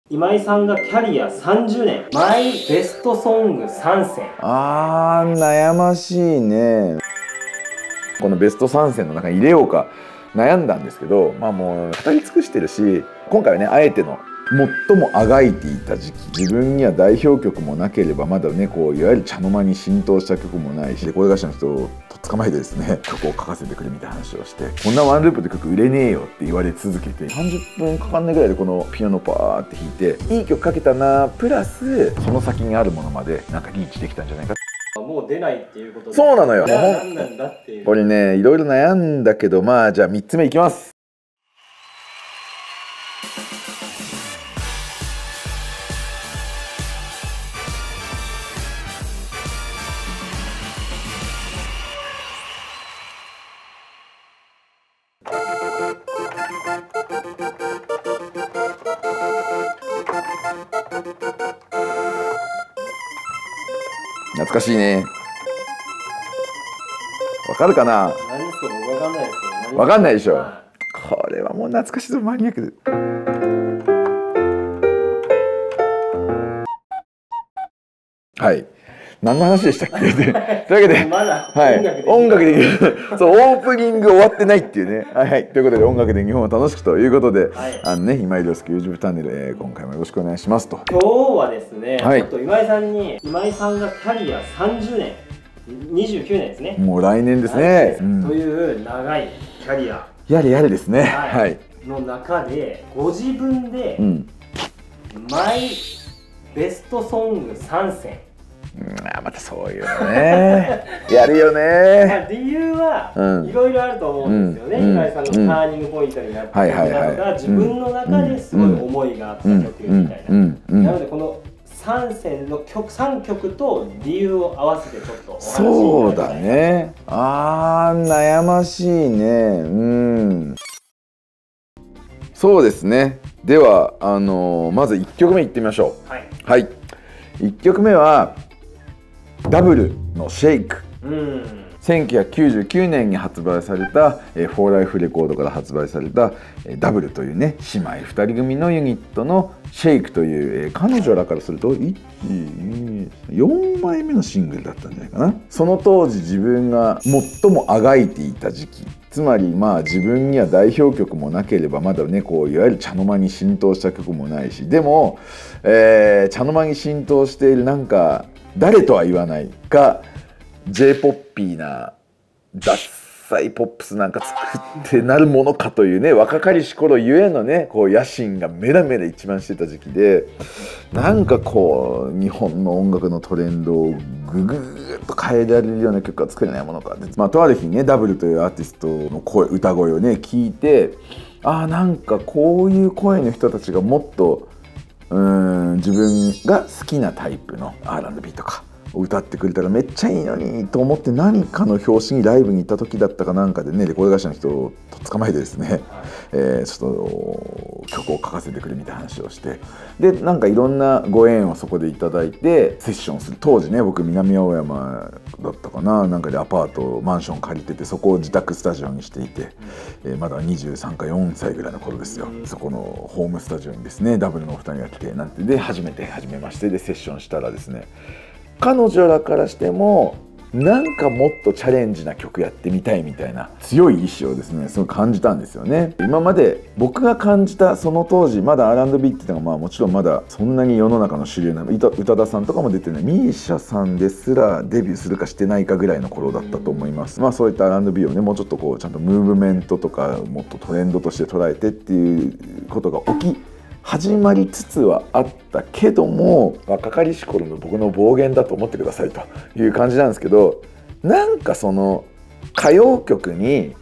今井さんがキャリア30年マイベストソング参戦。 悩ましいね。このベスト3選の中に入れようか悩んだんですけど、もう語り尽くしてるし、今回はねあえての最もあがいていた時期、自分には代表曲もなければまだねこういわゆる茶の間に浸透した曲もないし、レコード会社の人をとっ捕まえてですね曲を書かせてくれみたいな話をして、こんなワンループで曲売れねえよって言われ続けて30分かかんないぐらいでこのピアノパーって弾いていい曲書けたな、プラスその先にあるものまでなんかリーチできたんじゃないか。 もう出ないっていうことで。 そうなのよ。 何なんだっていう。 これねいろいろ悩んだけど、じゃあ3つ目いきます。懐かしいね。わかるかな。 何ですか、僕わかんないですよ。 わかんないでしょ。 はこれはもう懐かしいぞ、マニアックで。はい。何の話でしたっけ。というわけで、 まだはい、音楽できる。そう、オープニング終わってないっていうね。はい、ということで、音楽で日本を楽しくということで、今井亮介 YouTube チャンネル、今回もよろしくお願いしますと。 今日はですね、ちょっと今井さんに、今井さんがキャリア30年、29年ですね。 もう来年ですね。 という長いキャリア。 やれやれですね。はい。 の中で、ご自分で、マイベストソング3選。 またそういうのねやるよね。 理由はいろいろあると思うんですよね。今井さんのターニングポイントになった曲なのか、自分の中ですごい思いがあった曲みたいな。なのでこの3選の曲3曲と理由を合わせてちょっとお話しいただきたい。 そうだね。悩ましいね。そうですね。ではまず1曲目いってみましょう。はい、1曲目はダブルのシェイク。1999年に発売されたフォーライフレコードから発売されたダブルというね姉妹2人組のユニットのシェイクという彼女らからすると4枚目のシングルだったんじゃないかな。その当時自分が最もあがいていた時期、つまり自分には代表曲もなければまだねこういわゆる茶の間に浸透した曲もないし、でも、茶の間に浸透しているなんか誰とは言わないが J-POP なダッサイポップスなんか作ってなるものかというね若かりし頃ゆえのねこう野心がメラメラ一番してた時期で、なんかこう日本の音楽のトレンドをググーッと変えられるような曲が作れないものかで、とある日ねダブルというアーティストの歌声をね聞いて、なんかこういう声の人たちがもっと自分が好きなタイプの R&B とかを歌ってくれたらめっちゃいいのにと思って、何かの表紙にライブに行った時だったかなんかでねレコード会社の人をとっ捕まえてですね、ちょっと曲を書かせてくれみたいな話をして、でなんかいろんなご縁をそこでいただいてセッションする。当時ね僕南青山だったかな、なんかでアパートマンション借りてて、そこを自宅スタジオにしていて、まだ23か4歳ぐらいの頃ですよ。そこのホームスタジオにですねダブルのお二人が来てなんてで初めましてでセッションしたらですね、彼女らからしてもなんかもっとチャレンジな曲やってみたいみたいな強い意志をですねすごい感じたんですよね。今まで僕が感じたその当時まだ R&B っていうのがもちろんまだそんなに世の中の主流な宇多田さんとかも出てない、ミーシャさんですらデビューするかしてないかぐらいの頃だったと思います。そういった R&B をねもうちょっとこうちゃんとムーブメントとかもっとトレンドとして捉えてっていうことが起き始まりつつはあったけども、若かりし頃の僕の暴言だと思ってくださいという感じなんですけど、なんかその歌謡曲に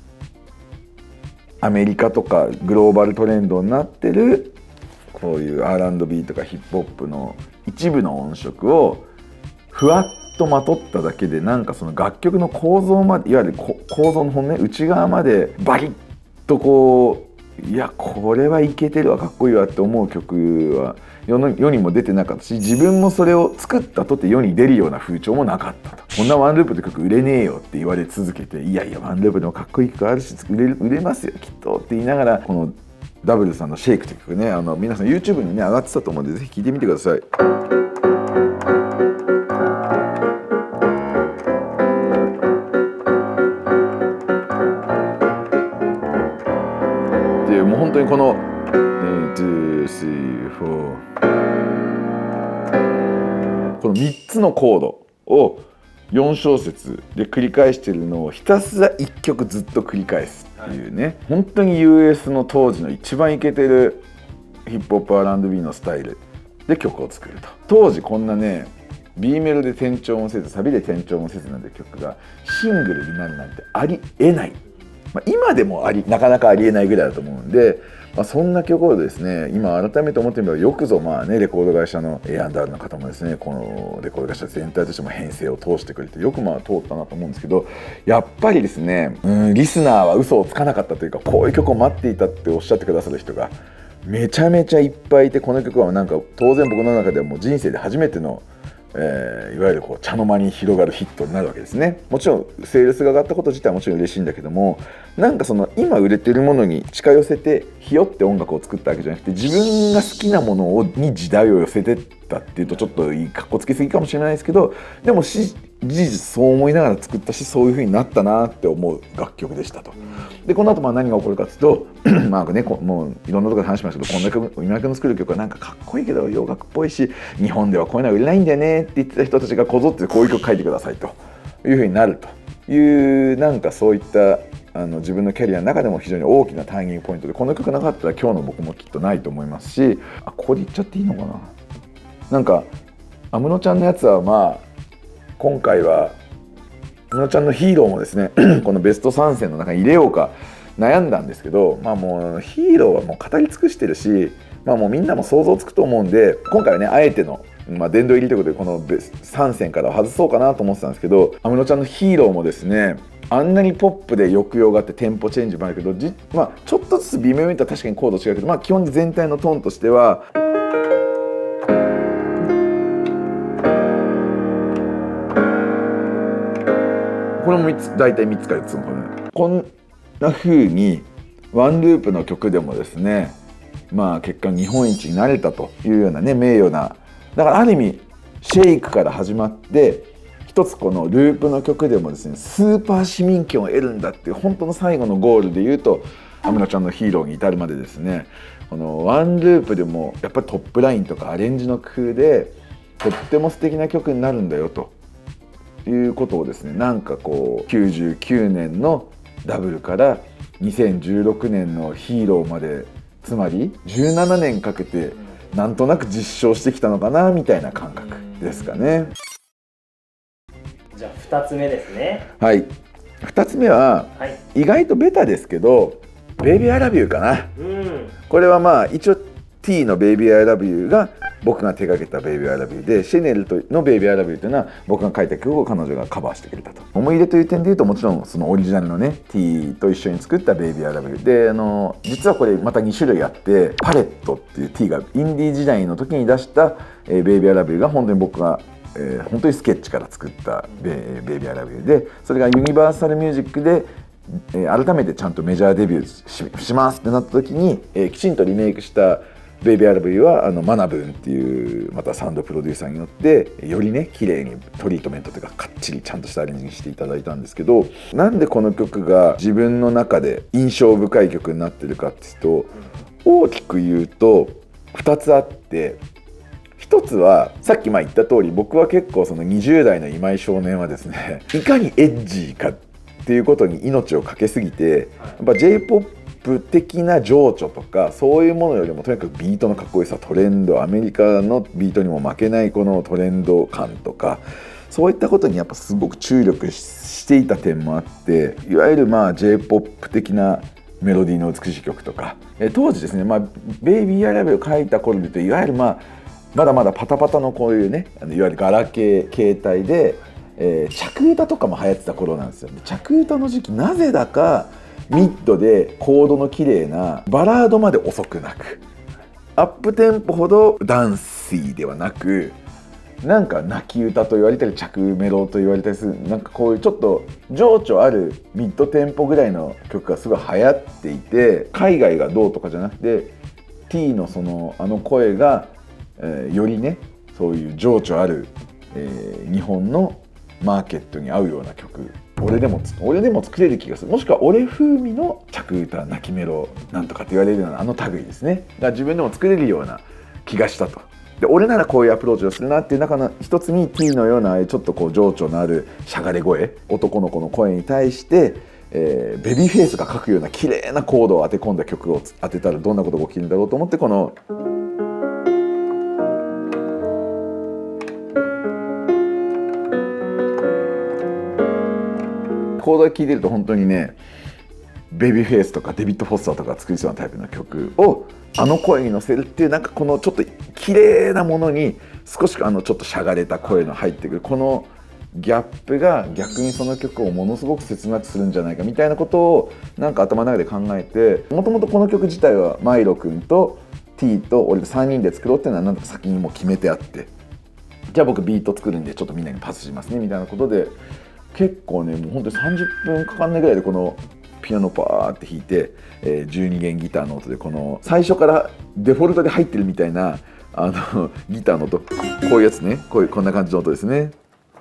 アメリカとかグローバルトレンドになってるこういう R&B とかヒップホップの一部の音色をふわっとまとっただけで、なんかその楽曲の構造まで、いわゆる構造の本ね内側までバリッとこう、いやこれはいけてるわかっこいいわって思う曲は世にも出てなかったし、自分もそれを作ったとて世に出るような風潮もなかったと。こんなワンループで曲売れねえよって言われ続けて、いやいやワンループでもかっこいい曲あるし売れますよきっとって言いながら、このダブルさんの「シェイク」という曲ね、皆さん YouTube にね上がってたと思うんでぜひ聴いてみてください。でもう本当にこの2、3、4この3つのコードを4小節で繰り返してるのをひたすら1曲ずっと繰り返すっていうね、本当に US の当時の一番イケてるヒップホップ R&B のスタイルで曲を作ると。当時こんなね B メロで転調もせずサビで転調もせずなんて曲がシングルになるなんてありえない、今でもなかなかありえないぐらいだと思うんで、そんな曲をですね今改めて思ってみればよくぞレコード会社の A&R の方もですねこのレコード会社全体としても編成を通してくれてよく通ったなと思うんですけど、やっぱりですねリスナーは嘘をつかなかったというか、こういう曲を待っていたっておっしゃってくださる人がめちゃめちゃいっぱいいて、この曲はなんか当然僕の中ではもう人生で初めてのいわゆる茶の間に広がるヒットになるわけですね。もちろんセールスが上がったこと自体はもちろん嬉しいんだけども、なんかその今売れてるものに近寄せてひよって音楽を作ったわけじゃなくて、自分が好きなものに時代を寄せてったっていうとちょっとかっこつけすぎかもしれないですけど、でも事実そう思いながら作ったし、そういう風になったなって思う楽曲でしたと。でこの後何が起こるかというともういろんなところで話しましたけど、こんな曲今井君の作る曲はなんかかっこいいけど洋楽っぽいし日本ではこういうのは売れないんだよねって言ってた人たちがこぞってこういう曲書いてくださいという風になるという、なんかそういった自分のキャリアの中でも非常に大きなターニングポイントで、この曲なかったら今日の僕もきっとないと思いますし、ここで言っちゃっていいのかな。なんか安室ちゃんのやつは今回は安室ちゃんのヒーローもですねこのベスト3選の中に入れようか悩んだんですけど、もうヒーローはもう語り尽くしてるし、もうみんなも想像つくと思うんで、今回はねあえての殿堂入りということでこの3選から外そうかなと思ってたんですけど、安室ちゃんのヒーローもですねあんなにポップで抑揚があってテンポチェンジもあるけどちょっとずつ微妙に言ったら確かにコード違うけど、基本全体のトーンとしてはこれも大体3つか4つのこんな風にワンループの曲でもですね結果日本一になれたというようなね名誉な、だからある意味シェイクから始まって一つこのループの曲でもですねスーパー市民権を得るんだっていう本当の最後のゴールで言うと安室ちゃんのヒーローに至るまでですね、このワンループでもやっぱりトップラインとかアレンジの工夫でとっても素敵な曲になるんだよということをですね、なんか99年のダブルから2016年のヒーローまで、つまり17年かけてなんとなく実証してきたのかなみたいな感覚ですかね。 じゃあ2つ目ですね。 はい、2つ目は、意外とベタですけど「ベイビー・アイ・ラブ・ユー」かな。これは一応 T の「ベイビー・アイ・ラブ・ユー」が僕が手掛けた「ベイビー・アイ・ラブ・ユー」で、シェネルの「ベイビー・アイ・ラブ・ユー」というのは僕が書いた曲を彼女がカバーしてくれたと。思い入れという点でいうともちろんそのオリジナルのね T と一緒に作った「ベイビー・アイ・ラブ・ユー」で実はこれまた2種類あって、パレットっていう T がインディー時代の時に出した「ベイビー・アイ・ラブ・ユー」が本当に僕が本当にスケッチから作ったベイビー・アイ・ラブ・ユーで、それがユニバーサル・ミュージックで改めてちゃんとメジャーデビューしますってなった時にきちんとリメイクした「ベイビー・アイ・ラブ・ユー」はマナブーンっていうまたサウンドプロデューサーによってよりね綺麗にトリートメントというかかっちりちゃんとしたアレンジにしていただいたんですけど、なんでこの曲が自分の中で印象深い曲になってるかっていうと、大きく言うと2つあって、一つはさっき言った通り僕は結構その20代の今井少年はですねいかにエッジーかっていうことに命をかけすぎて、やっぱ J-POP 的な情緒とかそういうものよりもとにかくビートのかっこよさ、トレンド、アメリカのビートにも負けないこのトレンド感とかそういったことにやっぱすごく注力していた点もあって、いわゆるJ-POP 的なメロディーの美しい曲とか当時ですねベイビー・アイ・ラブ・ユーを書いた頃で言うといわゆるまだまだパタパタのこういうねいわゆるガラケー携帯で着歌とかも流行ってた頃なんですよ。着歌の時期なぜだかミッドでコードの綺麗なバラードまで遅くなく、アップテンポほどダンシーではなくなんか泣き歌と言われたり着メロと言われたりする、なんかこういうちょっと情緒あるミッドテンポぐらいの曲がすごい流行っていて、海外がどうとかじゃなくて T のあの声が、よりねそういう情緒ある、日本のマーケットに合うような曲、俺でも作れる気がする。もしくは俺風味の着歌泣きメロなんとかって言われるようなあの類ですねが自分でも作れるような気がしたと。で俺ならこういうアプローチをするなっていう中の一つに T のようなちょっとこう情緒のあるしゃがれ声、男の子の声に対して、ベビーフェイスが書くような綺麗なコードを当て込んだ曲を当てたらどんなことが起きるんだろうと思って、このコードが聴いてると本当にね、ベビーフェイスとかデビッド・フォスターとか作りそうなタイプの曲をあの声に乗せるっていう、なんかこのちょっと綺麗なものに少しちょっとしゃがれた声の入ってくるこのギャップが逆にその曲をものすごく切なくするんじゃないかみたいなことをなんか頭の中で考えて、もともとこの曲自体はマイロ君と T と俺3人で作ろうっていうのはなんとか先にもう決めてあって、じゃあ僕ビート作るんでちょっとみんなにパスしますねみたいなことで、結構ねもう本当に30分かかんないぐらいでこのピアノパーって弾いて、12弦ギターの音でこの最初からデフォルトで入ってるみたいなギターの音、こういうやつね、こんな感じの音ですね。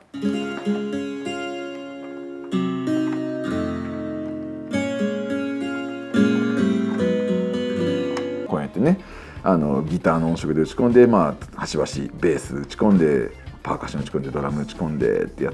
こうやってねギターの音色で打ち込んで、端々ベース打ち込んでパーカッション打ち込んでドラム打ち込んでってやって、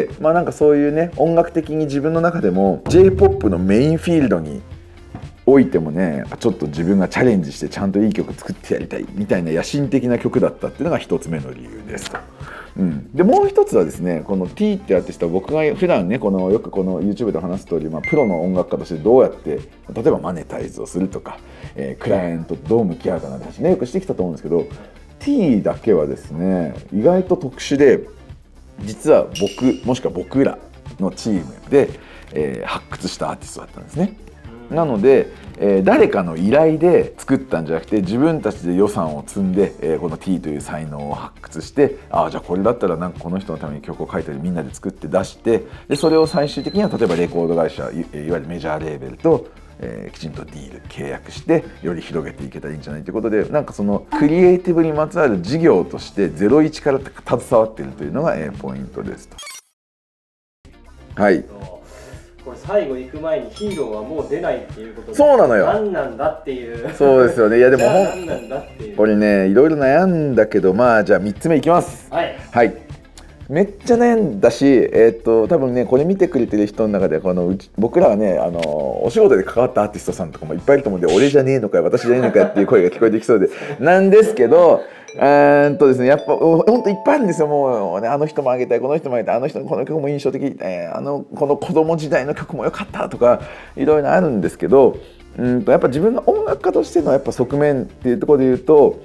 なんかそういうね音楽的に自分の中でも J−POP のメインフィールドにおいてもねちょっと自分がチャレンジしてちゃんといい曲作ってやりたいみたいな野心的な曲だったっていうのが一つ目の理由ですと。でもう一つはですね、この T ってアーティストは僕が普段ねよくこの YouTube で話す通り、プロの音楽家としてどうやって例えばマネタイズをするとか、クライアントとどう向き合うかなんて話ねよくしてきたと思うんですけど、 T だけはですね意外と特殊で、実は僕もしくは僕らのチームで、発掘したアーティストだったんですね。なので、誰かの依頼で作ったんじゃなくて自分たちで予算を積んで、この T という才能を発掘して、じゃあこれだったらなんかこの人のために曲を書いたりみんなで作って出して、でそれを最終的には例えばレコード会社 いわゆるメジャーレーベルときちんとディール契約してより広げていけたらいいんじゃないということで、なんかそのクリエイティブにまつわる事業として01から携わっているというのがポイントですと。はい、 これ最後行く前にヒーローはもう出ないっていうことで、 そうなのよ、 何なんだっていう。 そうですよね。いやでも何なんだっていう、 これねいろいろ悩んだけど、じゃあ3つ目いきます。 はい、 はい、めっちゃ悩んだし、多分ねこれ見てくれてる人の中で僕らはねお仕事で関わったアーティストさんとかもいっぱいいると思うんで、俺じゃねえのかよ私じゃねえのかよっていう声が聞こえてきそうでなんですけど、ですね、やっぱほんといっぱいあるんですよ。もう、ね、あの人もあげたい、この人もあげたい、あの人のこの曲も印象的、この子供時代の曲も良かったとかいろいろあるんですけど、やっぱ自分の音楽家としてのやっぱ側面っていうところで言うと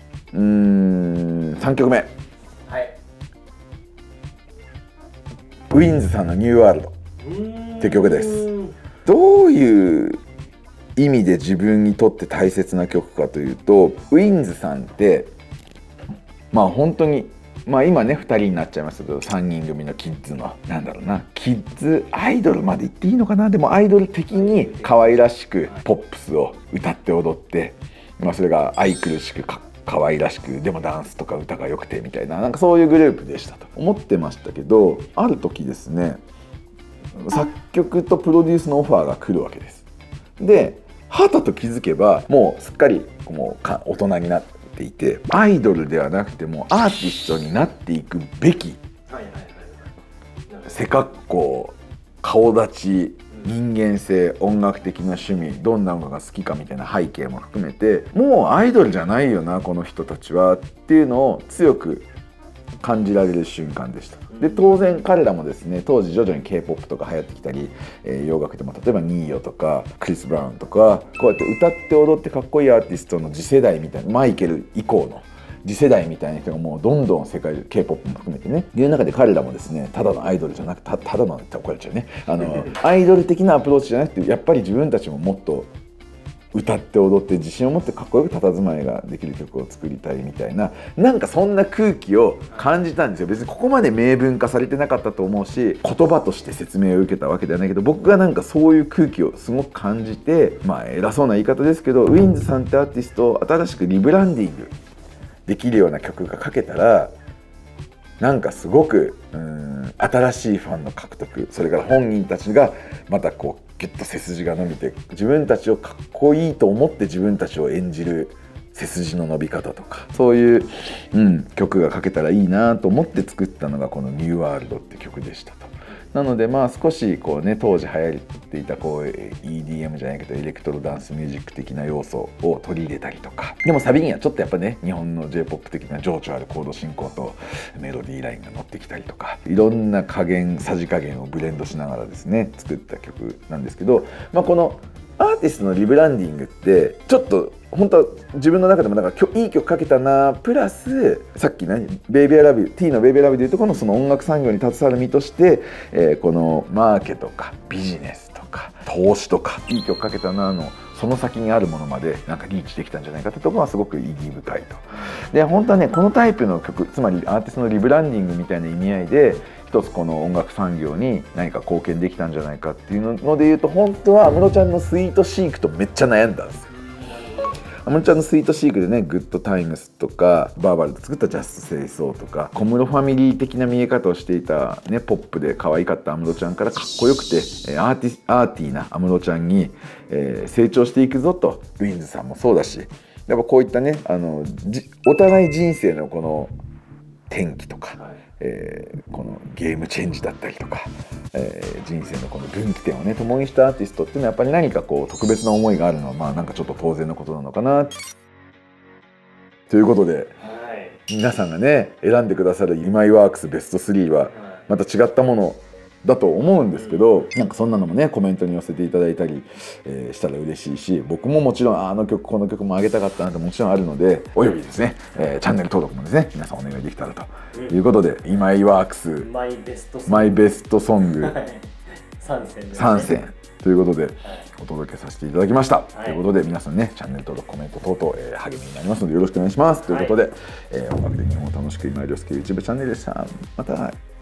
3曲目、 はい、 ウィンズさんの「ニューワールド」って曲です。どういう意味で自分にとって大切な曲かというと、ウィンズさんって本当に今ね2人になっちゃいましたけど、3人組のキッズのキッズアイドルまで言っていいのかな、でもアイドル的に可愛らしくポップスを歌って踊って、それが愛くるしく可愛らしく、でもダンスとか歌が良くてみたいな、なんかそういうグループでしたと思ってましたけど、ある時ですね作曲とプロデュースのオファーが来るわけです。ではたと気づけばもうすっかり大人になっていて、アイドルではなくてもアーティストになっていくべき背格好、顔立ち、人間性、音楽的な趣味、どんな音楽が好きかみたいな背景も含めて、もうアイドルじゃないよなこの人たちはっていうのを強く感じられる瞬間でした。で当然彼らもですね、当時徐々に K-POP とか流行ってきたり、洋楽でも例えばニーヨとかクリス・ブラウンとかこうやって歌って踊ってかっこいいアーティストの次世代みたいな、マイケル以降の次世代みたいな人がもうどんどん世界 K-POP も含めてねいう中で、彼らもですねただのアイドルじゃなくてただのって怒られちゃうね、アイドル的なアプローチじゃなくて、やっぱり自分たちももっと歌って踊って自信を持ってかっこよく佇まいができる曲を作りたいみたいな、なんかそんな空気を感じたんですよ。別にここまで明文化されてなかったと思うし、言葉として説明を受けたわけではないけど、僕がなんかそういう空気をすごく感じて、まあ偉そうな言い方ですけど、ウィンズさんってアーティストを新しくリブランディングできるような曲が書けたら、なんかすごく新しいファンの獲得、それから本人たちがまたこうギュッと背筋が伸びて、自分たちをかっこいいと思って自分たちを演じる背筋の伸び方とか、そういう、曲が書けたらいいなと思って作ったのがこの「ニューワールド」って曲でしたと。なのでまあ少しこうね、当時流行っていたこう EDM じゃないけどエレクトロダンスミュージック的な要素を取り入れたりとか、でもサビにはちょっとやっぱね、日本の J-POP 的な情緒あるコード進行とメロディーラインが乗ってきたりとか、いろんな加減さじ加減をブレンドしながらですね作った曲なんですけど、まあ、このアーティストのリブランディングってちょっと本当は自分の中でもなんかいい曲書けたな、プラスさっきねベイビーラビュー T のベイビーラビューでいうとこのその音楽産業に携わる身として、このマーケとかビジネスとか投資とかいい曲書けたなのその先にあるものまでなんかリーチできたんじゃないかってところはすごく意義深いと。で本当はね、このタイプの曲、つまりアーティストのリブランディングみたいな意味合いで一つこの音楽産業に何か貢献できたんじゃないかっていうので言うと、本当は安室ちゃんのスイートシークとめっちゃ悩んだんですよ。安室ちゃんのスイートシークでね、グッドタイムスとかバーバルで作ったジャストセイソーとか、小室ファミリー的な見え方をしていたね、ポップで可愛かった安室ちゃんからかっこよくてアーティーな安室ちゃんに、成長していくぞと。ウィンズさんもそうだし、やっぱこういったね、お互い人生のこの転機とか、このゲームチェンジだったりとか、人生のこの分岐点をね共にしたアーティストっていうのはやっぱり何かこう特別な思いがあるのはまあなんかちょっと当然のことなのかなということで、皆さんがね選んでくださる今井ワークスベスト3はまた違ったものだと思うんですけど、なんかそんなのもねコメントに寄せていただいたり、したら嬉しいし、僕ももちろんあの曲この曲もあげたかったなってもちろんあるので、およびですね、チャンネル登録もですね皆さんお願いできたらということで、今井ワークスマイベストソング3選ということでお届けさせていただきました。ということで皆さんねチャンネル登録コメント等々、励みになりますのでよろしくお願いします。ということで、音楽で日本を楽しく今井亮介 YouTube チャンネルでした。また